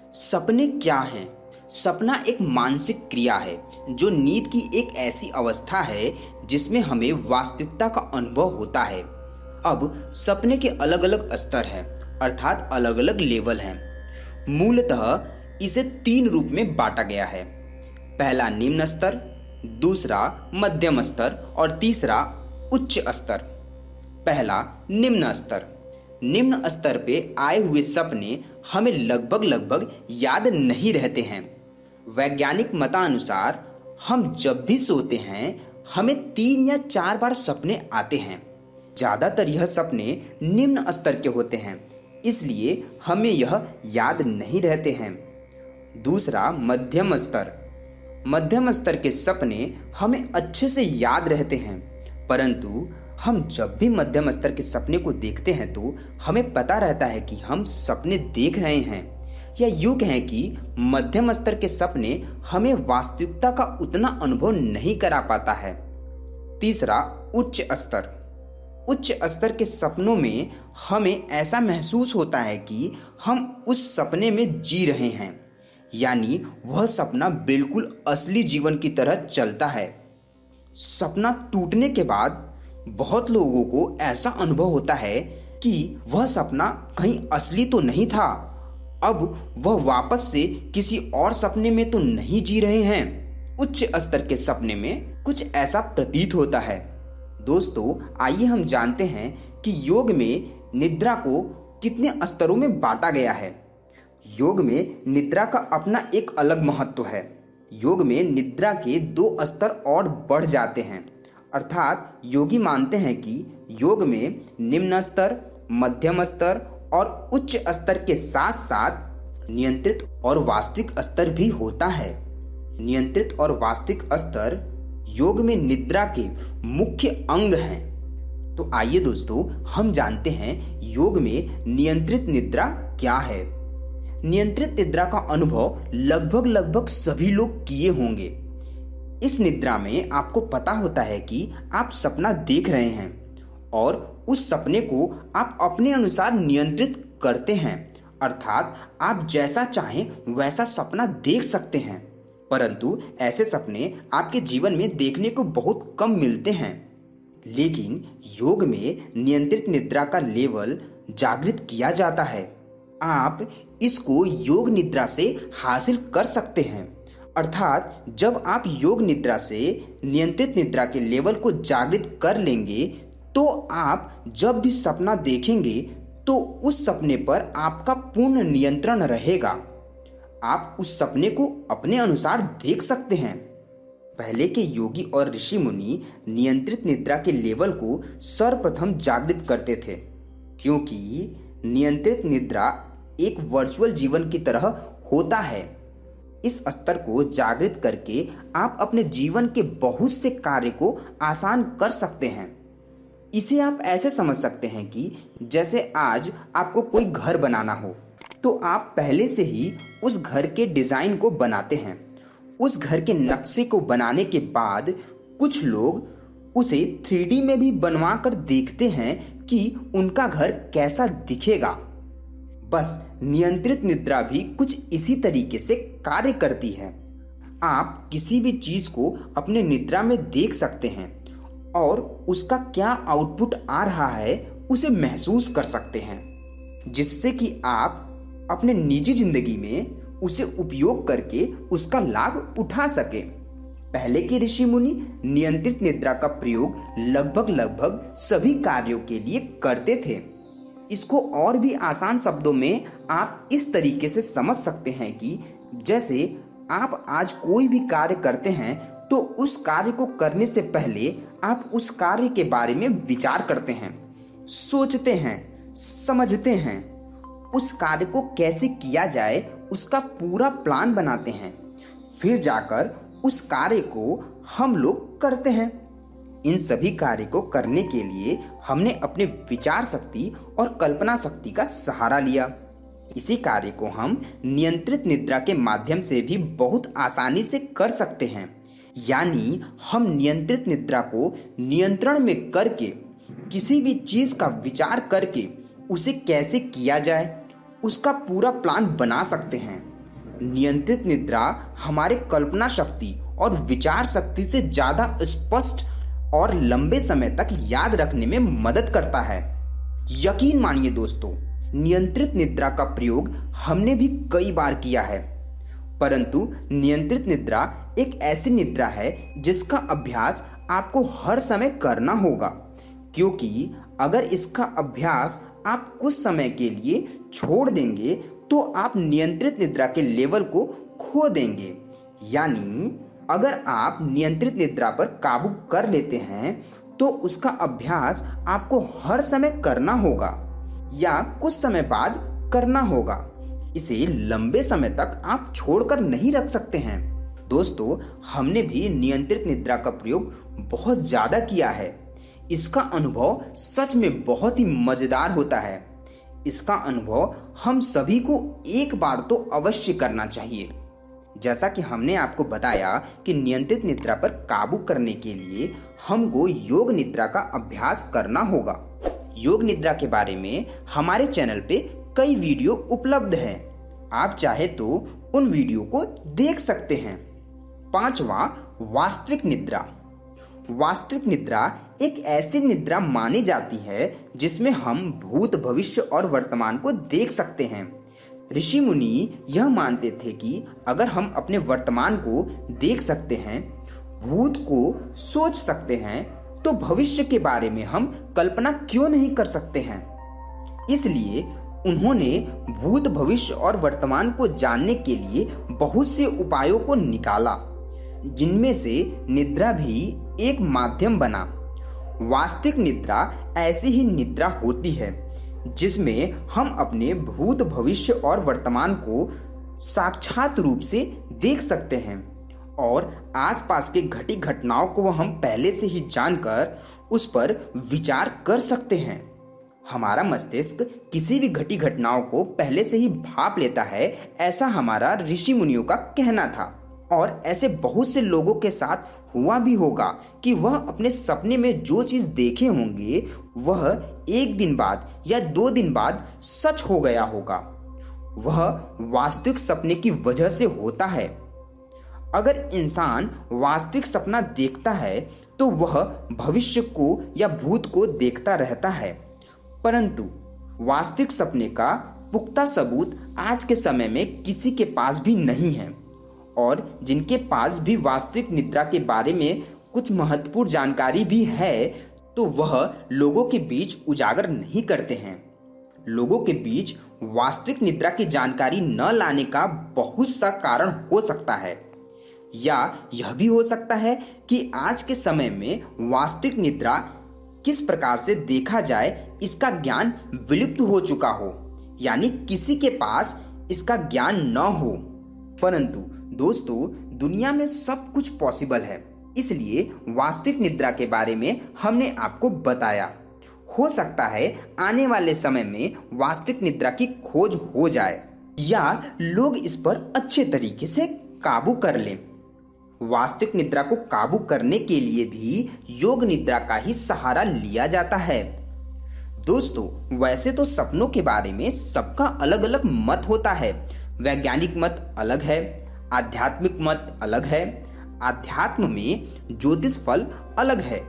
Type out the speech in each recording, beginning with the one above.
सपने क्या हैं? सपना एक मानसिक क्रिया है जो नींद की एक ऐसी अवस्था है जिसमें हमें वास्तविकता का अनुभव होता है। अब सपने के अलग अलग स्तर हैं, अर्थात अलग अलग लेवल हैं। मूलतः इसे 3 रूप में बांटा गया है। पहला निम्न स्तर, दूसरा मध्यम स्तर और तीसरा उच्च स्तर। पहला निम्न स्तर। निम्न स्तर पे आए हुए सपने हमें लगभग याद नहीं रहते हैं। वैज्ञानिक मतानुसार हम जब भी सोते हैं हमें 3 या 4 बार सपने आते हैं। ज़्यादातर यह सपने निम्न स्तर के होते हैं, इसलिए हमें यह याद नहीं रहते हैं। दूसरा मध्यम स्तर। मध्यम स्तर के सपने हमें अच्छे से याद रहते हैं, परंतु हम जब भी मध्यम स्तर के सपने को देखते हैं तो हमें पता रहता है कि हम सपने देख रहे हैं, या यूं कहें कि मध्यम स्तर के सपने हमें वास्तविकता का उतना अनुभव नहीं करा पाता है। तीसरा उच्च स्तर। उच्च स्तर के सपनों में हमें ऐसा महसूस होता है कि हम उस सपने में जी रहे हैं, यानी वह सपना बिल्कुल असली जीवन की तरह चलता है। सपना टूटने के बाद बहुत लोगों को ऐसा अनुभव होता है कि वह सपना कहीं असली तो नहीं था, अब वह वापस से किसी और सपने में तो नहीं जी रहे हैं। उच्च स्तर के सपने में कुछ ऐसा प्रतीत होता है। दोस्तों, आइए हम जानते हैं कि योग में निद्रा को कितने स्तरों में बांटा गया है। योग में निद्रा का अपना एक अलग महत्व है। योग में निद्रा के 2 स्तर और बढ़ जाते हैं, अर्थात योगी मानते हैं कि योग में निम्न स्तर, मध्यम स्तर और उच्च स्तर के साथ साथ नियंत्रित और वास्तविक स्तर भी होता है। नियंत्रित और वास्तविक स्तर योग में निद्रा के मुख्य अंग हैं। तो आइए दोस्तों, हम जानते हैं योग में नियंत्रित निद्रा क्या है। नियंत्रित निद्रा का अनुभव लगभग सभी लोग किए होंगे। इस निद्रा में आपको पता होता है कि आप सपना देख रहे हैं और उस सपने को आप अपने अनुसार नियंत्रित करते हैं, अर्थात आप जैसा चाहें वैसा सपना देख सकते हैं। परंतु ऐसे सपने आपके जीवन में देखने को बहुत कम मिलते हैं। लेकिन योग में नियंत्रित निद्रा का लेवल जागृत किया जाता है। आप इसको योग निद्रा से हासिल कर सकते हैं, अर्थात जब आप योग निद्रा से नियंत्रित निद्रा के लेवल को जागृत कर लेंगे तो आप जब भी सपना देखेंगे तो उस सपने पर आपका पूर्ण नियंत्रण रहेगा। आप उस सपने को अपने अनुसार देख सकते हैं। पहले के योगी और ऋषि मुनि नियंत्रित निद्रा के लेवल को सर्वप्रथम जागृत करते थे, क्योंकि नियंत्रित निद्रा एक वर्चुअल जीवन की तरह होता है। इस स्तर को जागृत करके आप अपने जीवन के बहुत से कार्य को आसान कर सकते हैं। इसे आप ऐसे समझ सकते हैं कि जैसे आज आपको कोई घर बनाना हो तो आप पहले से ही उस घर के डिज़ाइन को बनाते हैं। उस घर के नक्शे को बनाने के बाद कुछ लोग उसे 3D में भी बनवा कर देखते हैं कि उनका घर कैसा दिखेगा। बस नियंत्रित निद्रा भी कुछ इसी तरीके से कार्य करती है। आप किसी भी चीज को अपने निद्रा में देख सकते हैं और उसका क्या आउटपुट आ रहा है उसे महसूस कर सकते हैं, जिससे कि आप अपने निजी जिंदगी में उसे उपयोग करके उसका लाभ उठा सके। पहले के ऋषि मुनि नियंत्रित निद्रा का प्रयोग लगभग सभी कार्यों के लिए करते थे। इसको और भी आसान शब्दों में आप इस तरीके से समझ सकते हैं कि जैसे आप आज कोई भी कार्य करते हैं तो उस कार्य को करने से पहले आप उस कार्य के बारे में विचार करते हैं, सोचते हैं, समझते हैं, उस कार्य को कैसे किया जाए उसका पूरा प्लान बनाते हैं, फिर जाकर उस कार्य को हम लोग करते हैं। इन सभी कार्य को करने के लिए हमने अपने विचार शक्ति और कल्पना शक्ति का सहारा लिया। इसी कार्य को हम नियंत्रित निद्रा के माध्यम से भी बहुत आसानी से कर सकते हैं। यानी हम नियंत्रित निद्रा को नियंत्रण में करके किसी भी चीज का विचार करके उसे कैसे किया जाए उसका पूरा प्लान बना सकते हैं नियंत्रित निद्रा हमारे कल्पना शक्ति और विचार शक्ति से ज़्यादा स्पष्ट और लंबे समय तक याद रखने में मदद करता है। यकीन मानिए दोस्तों, नियंत्रित निद्रा का प्रयोग हमने भी कई बार किया है, परंतु नियंत्रित निद्रा एक ऐसी निद्रा है जिसका अभ्यास आपको हर समय करना होगा, क्योंकि अगर इसका अभ्यास आप कुछ समय के लिए छोड़ देंगे तो आप नियंत्रित निद्रा के लेवल को खो देंगे। यानी अगर आप नियंत्रित निद्रा पर काबू कर लेते हैं तो उसका अभ्यास आपको हर समय करना होगा या कुछ समय बाद करना होगा। इसे लंबे समय तक आप छोड़कर नहीं रख सकते हैं। दोस्तों, हमने भी नियंत्रित निद्रा का प्रयोग बहुत ज़्यादा किया है। इसका अनुभव सच में बहुत ही मज़ेदार होता है। इसका अनुभव हम सभी को एक बार तो अवश्य करना चाहिए। जैसा कि हमने आपको बताया कि नियंत्रित निद्रा पर काबू करने के लिए हमको योग निद्रा का अभ्यास करना होगा। योग निद्रा के बारे में हमारे चैनल पे कई वीडियो उपलब्ध हैं। आप चाहे तो उन वीडियो को देख सकते हैं। 5वां, वास्तविक निद्रा। वास्तविक निद्रा एक ऐसी निद्रा मानी जाती है जिसमें हम भूत, भविष्य और वर्तमान को देख सकते हैं। ऋषि मुनि यह मानते थे कि अगर हम अपने वर्तमान को देख सकते हैं, भूत को सोच सकते हैं, तो भविष्य के बारे में हम कल्पना क्यों नहीं कर सकते हैं। इसलिए उन्होंने भूत, भविष्य और वर्तमान को जानने के लिए बहुत से उपायों को निकाला, जिनमें से निद्रा भी एक माध्यम बना। वास्तविक निद्रा ऐसी ही निद्रा होती है जिसमें हम अपने भूत, भविष्य और वर्तमान को साक्षात रूप से देख सकते हैं और आसपास के घटी घटनाओं को हम पहले से ही जानकर उस पर विचार कर सकते हैं। हमारा मस्तिष्क किसी भी घटी घटनाओं को पहले से ही भाप लेता है, ऐसा हमारा ऋषि मुनियों का कहना था। और ऐसे बहुत से लोगों के साथ हुआ भी होगा कि वह अपने सपने में जो चीज़ देखे होंगे वह 1 दिन बाद या 2 दिन बाद सच हो गया होगा। वह वास्तविक सपने की वजह से होता है। अगर इंसान वास्तविक सपना देखता है तो वह भविष्य को या भूत को देखता रहता है, परंतु वास्तविक सपने का पुख्ता सबूत आज के समय में किसी के पास भी नहीं है। और जिनके पास भी वास्तविक निद्रा के बारे में कुछ महत्वपूर्ण जानकारी भी है तो वह लोगों के बीच उजागर नहीं करते हैं। लोगों के बीच वास्तविक निद्रा की जानकारी न लाने का बहुत सा कारण हो सकता है, या यह भी हो सकता है कि आज के समय में वास्तविक निद्रा किस प्रकार से देखा जाए इसका ज्ञान विलुप्त हो चुका हो, यानी किसी के पास इसका ज्ञान न हो। परंतु दोस्तों, दुनिया में सब कुछ पॉसिबल है, इसलिए वास्तविक निद्रा के बारे में हमने आपको बताया। हो सकता है आने वाले समय में वास्तविक निद्रा की खोज हो जाए या लोग इस पर अच्छे तरीके से काबू कर लें। वास्तविक निद्रा को काबू करने के लिए भी योग निद्रा का ही सहारा लिया जाता है। दोस्तों, वैसे तो सपनों के बारे में सबका अलग अलग मत होता है। वैज्ञानिक मत अलग है, आध्यात्मिक मत अलग है। आध्यात्म में ज्योतिष फल अलग है,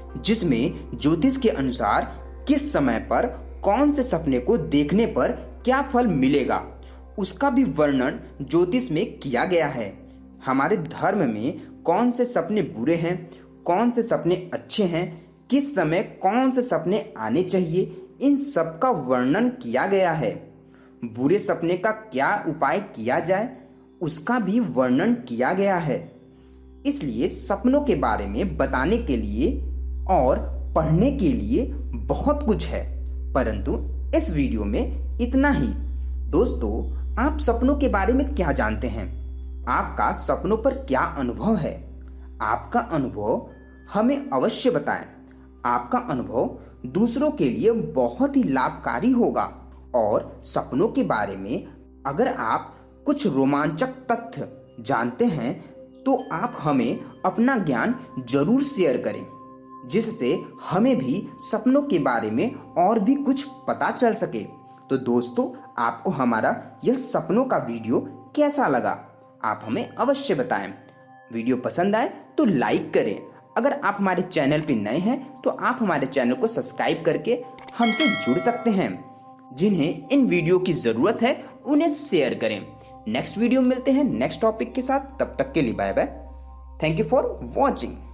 जिसमें ज्योतिष के अनुसार किस समय पर कौन से सपने को देखने पर क्या फल मिलेगा उसका भी वर्णन ज्योतिष में किया गया है। हमारे धर्म में कौन से सपने बुरे हैं, कौन से सपने अच्छे हैं, किस समय कौन से सपने आने चाहिए, इन सब का वर्णन किया गया है। बुरे सपने का क्या उपाय किया जाए उसका भी वर्णन किया गया है। इसलिए सपनों के बारे में बताने के लिए और पढ़ने के लिए बहुत कुछ है, परंतु इस वीडियो में इतना ही। दोस्तों, आप सपनों के बारे में क्या जानते हैं? आपका सपनों पर क्या अनुभव है? आपका अनुभव हमें अवश्य बताएं। आपका अनुभव दूसरों के लिए बहुत ही लाभकारी होगा। और सपनों के बारे में अगर आप कुछ रोमांचक तथ्य जानते हैं तो आप हमें अपना ज्ञान जरूर शेयर करें, जिससे हमें भी सपनों के बारे में और भी कुछ पता चल सके। तो दोस्तों, आपको हमारा यह सपनों का वीडियो कैसा लगा आप हमें अवश्य बताएं। वीडियो पसंद आए तो लाइक करें। अगर आप हमारे चैनल पर नए हैं तो आप हमारे चैनल को सब्सक्राइब करके हमसे जुड़ सकते हैं। जिन्हें इन वीडियो की जरूरत है उन्हें शेयर करें। नेक्स्ट वीडियो में मिलते हैं नेक्स्ट टॉपिक के साथ। तब तक के लिए bye bye. Thank you for watching.